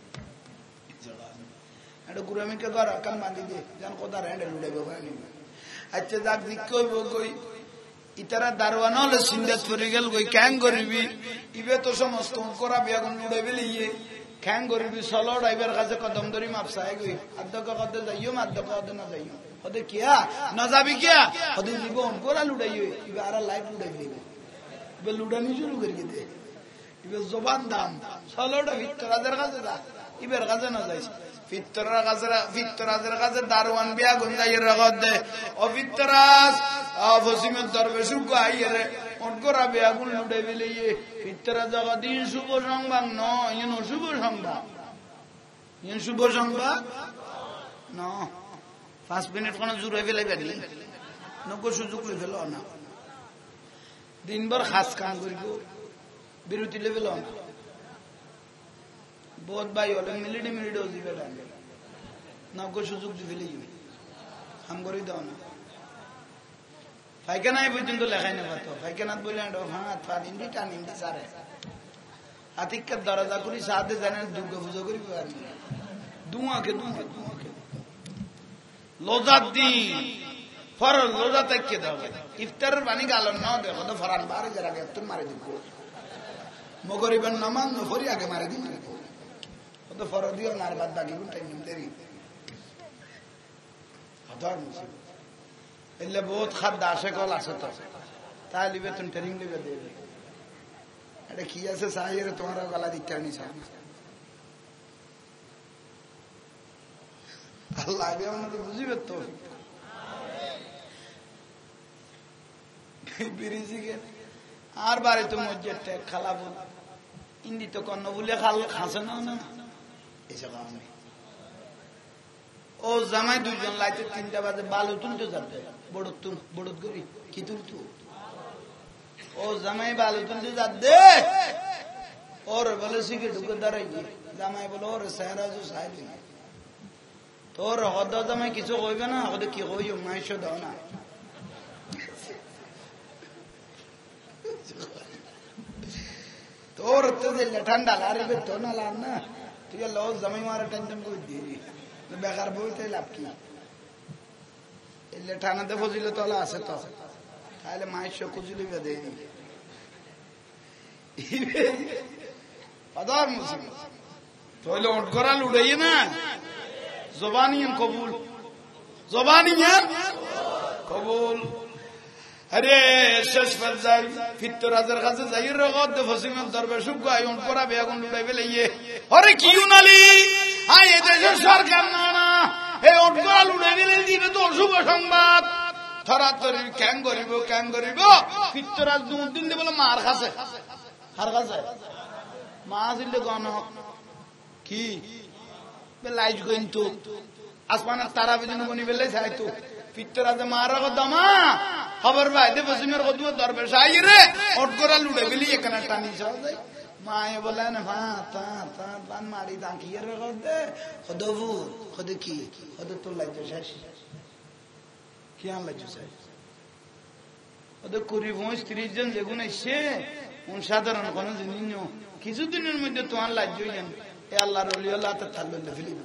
S1: একটা গুরামিকে ঘর কান বাঁধি দে যেন কোথা র্যান্ডে লুড়ে আচ্ছা যাক দিক কই ইতারা দারওয়ান হলে সিন্দাত পরে গেল গই ক্যাং করিবি ইবে তো সমস্ত করা বেগুন লুড়ে বেলিয়ে খ্যাং করিবি চলো ড্রাইভার কাছে কদম ধরি মাপসাই গই আদ্যকে কদে যাইও মাদ্যকে কদে না যাইও ওদের কিয়া না যাবি কিয়া ওদের জীবন গোড়া লুড়াইও ইবে আর লাইফ লুড়াই দিবে ইবে লুড়ানি শুরু করে দে ইবে জবান দাম চলোটা ভিতরাদের কাছে যা ইবের কাছে না যাইস ফিতরাজের কাছে দারওয়ান বিয়া গুন্দাইয়ের রগত দে ও ফিতরাজ ফসিমের দরবেশ গাইরে ওটকরা বিয়া গুন লুড়ে বিলিয়ে ফিতরাজ দিন শুভ সংবাদ ন ইন শুভ সংবাদ ইন শুভ সংবাদ ন 5 মিনিট কোন জুড়ে ফেলে বেরি নকো সুযোগ লই ফেলো না দিনভর খাস কাম করিব বিরতি লই ফেলো না বহুত ভাই হলে মিনিটে দিবে নকো সুযোগ দি ফেলে কাম করি দাও না পায়খানায় পর্যন্ত লেখাই না পাতো পায়খানাত বলে হাত পা ইন্দি টান ইন্দি সারে আতিকের দরজা করি সাথে জানেন দুর্গা পুজো করি দুয়াকে লোজাত দিন ফরজ লোজা তাইকে দাও ইফতারের পানি গালন না দেখো তো ফরান বারে যারা তুমি মারে দিব মগরিবের নামাজ নফরি আগে মারে দিব তো ফরজ দিও নার বাদ বাকি টাইম দেরি আদার মুসিবত এলে বহুত খাদ্য আসে কল আছে তো তাই লিবে তুমি ট্রেনিং লিবে দেবে এটা কি আছে সাহের তোমার গলা দিতে আনি আল্লাহ আমাদের বুঝিবে তো আর বারে তো মসজিদ খালাবো ইন্দি তো কন্ন বলে খাল খাসে না এসব আমি ও জামাই দুইজন লাইতে 3টা বাজে বালু তুলতে যাবে বড়ত করি কি তুলতো ও জামাই বালু তুলতে যাবে ওর বলে শিখে ঢুকে দাঁড়াই জামাই বলে ওর সাহেরাজু সাহেব তোর হদ জামাই কিছু কইবে না ওদের কি কই মাইশ দাও না তোর তো যে ঠান্ডা লারিবে তো না লাভ না তুই লো জামাই মারা টেনশন করে দিবি বেকার বলতে লাভ কি এলে ঠানাতে ফজিলে তোলা আছে তো তাহলে মায়ের খুঁজলি বেঁধে তাহলে ওট করা লুড়াই না জবানিয়ান কবুল আরে শেষ পর্যায়ে ফিতরাজের কাছে যাই রগত ফসিমের দরবেশ গায় ওট করা বেগুন লুড়াই ফেলে আরে কি উনালি আয় এদেশের সরকার না এই ওট করা লুড়াই গেলে দিনে তো অশুভ সংবাদ থরাথরি ক্যাং করিব ফিতরাজ 2 দিন বলে মার খাসে হার খাসে মা আসলে গণ কি লাইট কিন্তু আসমানের তারা বেদিন বনি বেলে যাইতো ফিতরাজে মারা দমা খবর ভাই দে বসিমের কদুয়া দরবেশ আই রে ওট করা লুড়াই গেলি এখানে টানি যাও যাই মায়ে বলেন হ্যাঁ তান মারি দাঁকিয়ে দে হদবু হদ কি হদ তোর লাজ্জ শেষ কি আন লাজ্জ শেষ ওদের 20-30 জন যেগুন এসে সাধারণ কোন জিনিস কিছুদিনের মধ্যে তোমার লাজ্জ হইলেন এ আল্লাহর ওলি আল্লাহ তাল্লুল্লাহ ফিলিব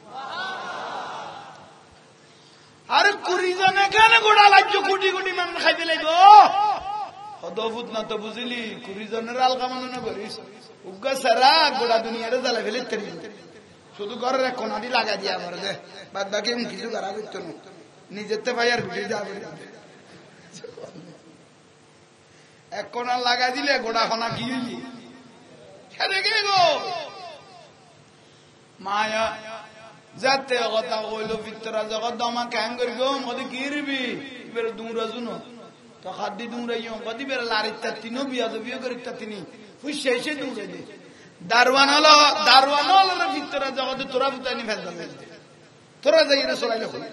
S1: আর 20 জন এখানে গোড়া লাজ্জ কোটি কোটি মানুষ খাইতে লাগব হদবুত না তো বুঝলি 20 জনের আলগা মনে করিস উগ্গা সারা গোড়া দুনিয়ারে জ্বালা ফেলে তেরি শুধু ঘরের এক কোনাটি লাগা দিয়ে আমার দে বাদ বাকি কিছু করা করতো না নিজেতে ভাই আর ভিড়ে যাবে এক কোনা লাগা দিলে গোড়া কোনা কি হইলি ছেড়ে গে গো মায়া যাতে কথা কইল ভিতরা জগৎ দমা ক্যাং করি গো মধ্যে কি রিবি এবার দুমরা শুনো তো খাদ্দি দুমরাইও কদি বের লারিতা তিনো বিয়া তো বিয়ে করিতা তিনি ফুসে এসে দুমরে দে দারওয়ান হলো ভিতরা জগতে তোরা বুতানি ফেলতাম তোরা যাই রে চলাইলে হল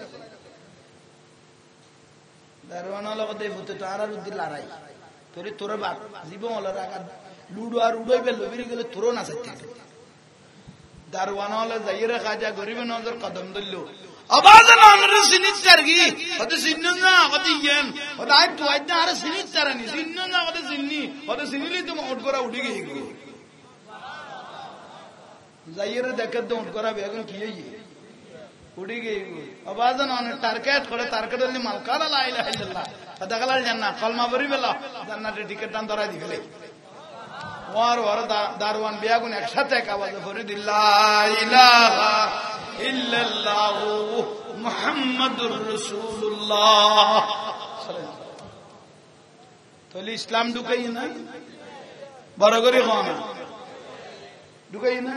S1: দারওয়ান হলো কদে ভূতে তো আর উদ্দি লড়াই তোরে তোর বাপ জীবন হলো রাখা লুডো আর উড়াই বেল বেরিয়ে গেলে তোরও না চাইতে দারওয়ান হলো যাই রে খাজা গরিব নজর কদম ধরল আবাজ না সিনিত চারগি কত সিন্ন না কত ইয়েন কত আই তো আই না আর সিনিত চারানি সিন্ন না কত সিন্নি কত সিনিলি তো উঠ করা উঠে গই গো যাইরে দেখে তো উঠ করা বেগুন কি হই উঠে গই গো আবাজ না টার্গেট করে টার্গেট হলি মালকারা লা ইলাহা ইল্লাল্লাহ দাগালাল জান্নাত কলমা পড়ি বেলা জান্নাতের টিকিট দান ধরা দিবেলে ওর দারওয়ান বেগুন একসাথে আওয়াজ করে দিল লা ইলাহা ইল্লাল্লাহ মুহাম্মাদুর রাসূলুল্লাহ তাহলে ইসলাম ঢুকাই না বড় করে খানা ঢুকাই না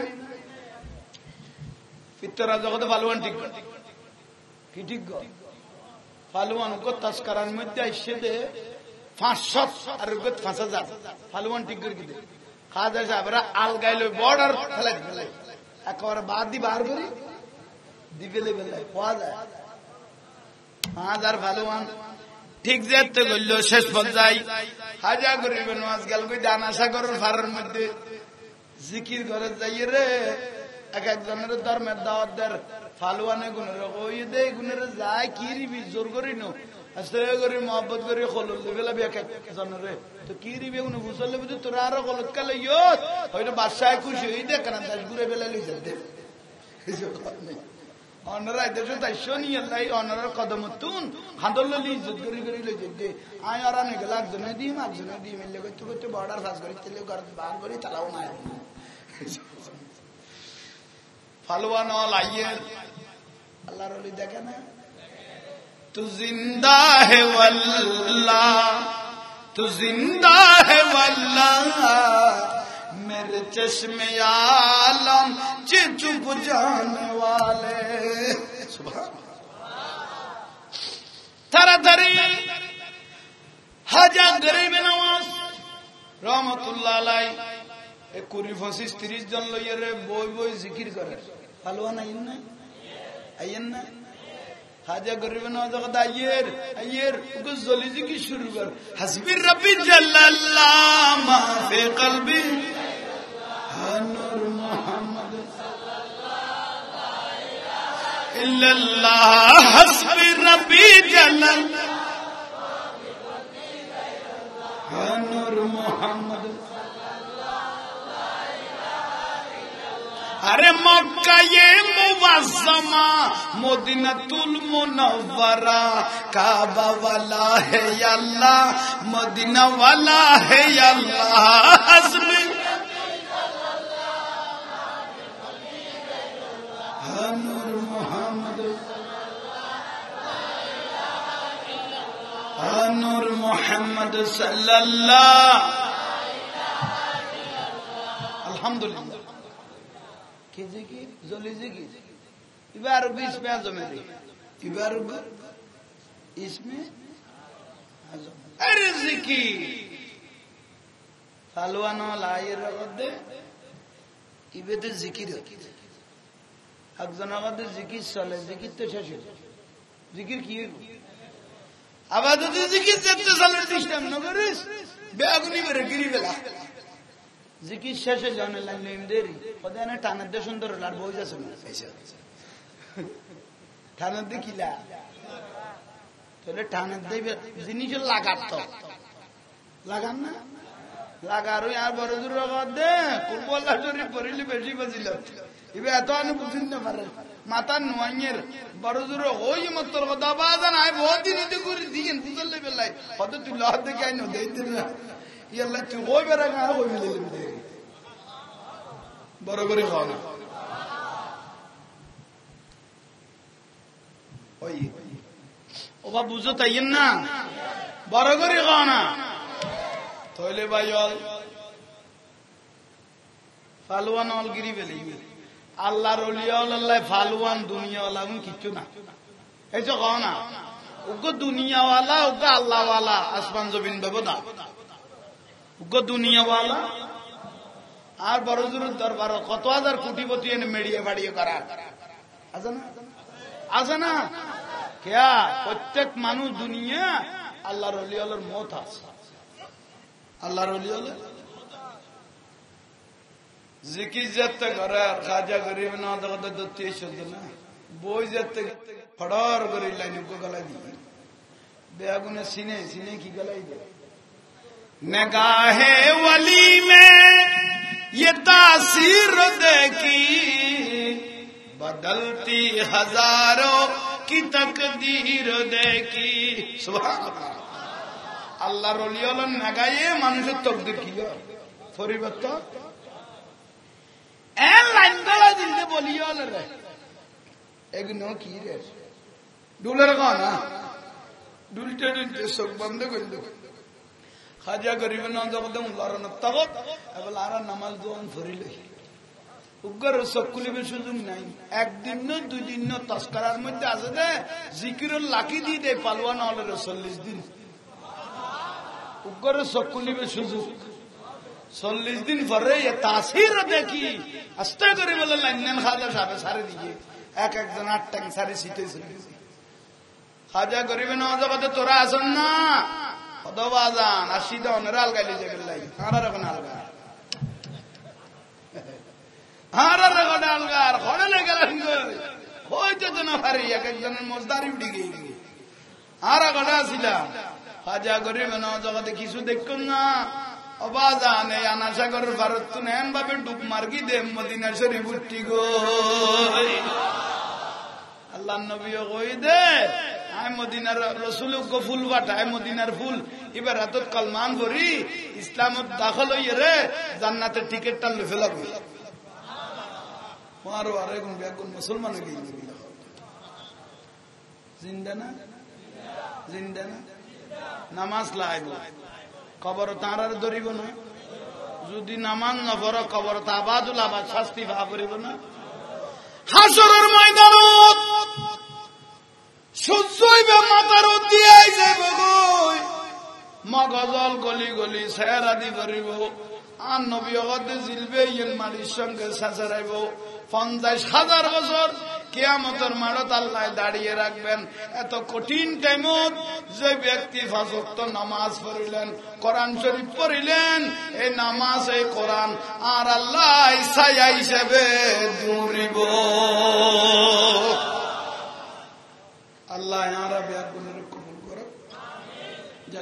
S1: ফিতরা জগতে ফালুয়ান ঠিক কি ঠিক ফালুয়ান কো তস্করার মধ্যে এসে দে 500 আর কো 5000 ফালুয়ান ঠিক করে দিতে খাজা সাহেবরা আল গাইলো বর্ডার ফেলাই একবার বাদ দি বার করি দিবেলে বেলায় পাওয়া যায় 5000 ফালুয়ান ঠিক যেতে গেল শেষ পর্যায়ে হাজা গরিব নওয়াজ গেল কই দানা সাগরের ফারের মধ্যে জিকির করে যাই রে এক একজনের ধর্মের দাওয়াত দের ফালুয়ানে গুণের ওই দে গুণের যায় কি রিবি জোর করি নো আস্তে করে মহব্বত করে খলল বেলা এক একজনের তো কি রিবি উনি বুঝলে বুঝি তোরা আরো গলত কালে ইয়ত হয়তো বাদশাহ খুশি হই দেখ না দাস ঘুরে বেলা লই যেতে অনরা দেশে তাইছো নি আল্লাহ অনরার কদমতুন হাদললি ইজ্জত করি করি লই যেতে আয় আর আনে গলা একজনে দি মিলে কইতে কইতে বর্ডার ফাস করি তেলে ঘর বার করি তালাও না ফালুয়ান আইয়ে আল্লাহর ওলি দেখে না তু জিন্দা হে ওয়াল্লাহ তু জিন্দা হে ওয়াল্লাহ मेरे चश्मे आलम चुप जाने वाले सुभान तारा धरी हाजा गरीब नवाज रहमतुल्लाह अलैहि 20-25-30 জন লইয়ে রে বই জিকির করে ফালুয়ান আইয়েন না হাজা গরিব নওয়াজ কথা আইয়ের গজলি জিকির শুরু কর হাসবি রব্বি জাল্লাল্লাহ মা ফি কলবি নূর মুহাম্মদ সাল্লাল্লাহু আলাইহি ইল্লাল্লাহ হাসবি রব্বি জাল্লাল্লাহ নূর মুহাম্মদ अरे मक्का ये मुवज़्ज़मा मदीनातुल मुनव्वरा काबा वाला है या अल्लाह मदीना वाला है या अल्लाह हस्बी नूर मोहम्मद नूर मोहम्मद सल्लल्लाहु अल्हम्दुलिल्लाह जली जिकिर इबार इसमें आजम है इबार इसमें आजम अरे जिकिर फालुआन लायर रगदे इबेते जिकिर একজন আমাদের জিকির চলে জিকির তো শেষ জিকির কি আবাদতে জিকির যেতে চলে সিস্টেম ন করিস বেগুনি বেরে গিরি বেলা জিকির শেষে জনের লাইন দেরি ওদের টানের দিয়ে সুন্দর আর বই যাচ্ছে না টানের দিয়ে কিলা তাহলে টানের দিয়ে জিনিস লাগার তো লাগান না লাগারও আর বড় দূর দে কুলবল্লা শরীফ পড়িলে বেশি বাজিল এবার এত আনে বুঝিন না পারে মাতার নোয়াইয়ের বড় দূর ওই মতর কথা বাজান আয় বহুত দিন করে দিয়েন বুঝলে বেলাই কত তুই লহ দেখে আই না দেই দিন না ইয়াল্লা তুই ওই বেড়া আর ওই মিলে দে বড় করে খাও না ওই ওবা বুঝো তাইয়েন না বড় করে খাও না তাহলে ভাই ফালুয়ান অলগিরি বেলি আল্লাহর ওলিয়া ফালুয়ান দুনিয়াওয়ালা কিচ্ছু না এই তো কও না ওগো দুনিয়াওয়ালা ওগো আল্লাহওয়ালা আসমান জমিন দেব না ওগো দুনিয়াওয়ালা আর বড় জোর দরবার কত হাজার কোটিপতি এনে মেড়িয়ে বাড়িয়ে করা আছে না আছে না কেয়া প্রত্যেক মানুষ দুনিয়া আল্লাহর ওলিয়ার মত আছে আল্লাহর ওলিয়ার জিকির যাতে করে খাজা গরিব না দত্তি শব্দ না বই যাতে ফড়র করে লাইন গলাই দিয়ে বেগুনে সিনে সিনে কি গলাই দে नगाहे वली में ये तासीर देखी बदलती हजारों की तकदीर देखी सुभान अल्लाह रोलियोलन नगाये মানুষের তকদির কি পরিবর্তন এ লাইন গলা দিতে বলিওল রে এগুলো কি রে ডুলার গানা ডুলতে ডুলতে সব বন্ধ করে দাও খাজা গরিব না জগতে উল্লারন তগত এবল আর নামাজ দোন ফরিলে উগ্র সকলিবে সুযোগ নাই একদিন না দুই দিন না তস্করার মধ্যে আছে দে জিকিরুল লাকি দি দে পালওয়ান হল 40 দিন উগ্র সকলিবে সুযোগ 40 দিন পরে এ তাসির দেখি আস্তে করে বলে লাইন খাজা সাহেব সারে দিয়ে এক একজন আট টাং সারে সিটেছিল খাজা গরিব না জগতে তোরা আসন না অদবাজান আসিদা অনেরা আলগাইলে যে লাই আর এখন আলগা আর এখন আলগার খড়লে গেলেন হইতে তো না পারি এক একজনের মজদারি উঠে গিয়ে আর এখন আসিলাম খাজা গরিব না জগতে কিছু দেখুন না অবাজান এই আনাসাগরের ভারত তো নেন ভাবে ডুব মার্গি দে মদিনা শরীফ উঠি গো আল্লাহ নবী কই দে আই মদিনার রসুল ফুল বাটায় মদিনার ফুল এবার এত কলমান ভরি ইসলামত দাখল হইয়ে রে জান্নাতের টিকিটটা লুফে লাগবে মারো আরে কোন বেগুন মুসলমান হয়ে গেল জিন্দা না জিন্দা না নামাজ লাইব কবর তাঁরার ধরিব না যদি নামাজ না পড়ো কবর তা আবাদুল আবাদ শাস্তি ভা করিব না হাসরের ময়দানত সূর্যইবে মাথার দিয়ে যাইব গই মগজল গলি গলি সেরাদি করিব আর নবী অগদে জিলবে ইল মালির সঙ্গে সাসারাইব 50,000 বছর কিয়ামতের মাঠত আল্লাহ দাঁড়িয়ে রাখবেন এত কঠিন টাইমত যে ব্যক্তি 5 ওয়াক্ত নামাজ পড়িলেন কোরআন শরীফ পড়িলেন এই নামাজ এই কোরআন আর আল্লাহ ছায়া হিসেবে দূরিব আল্লাহ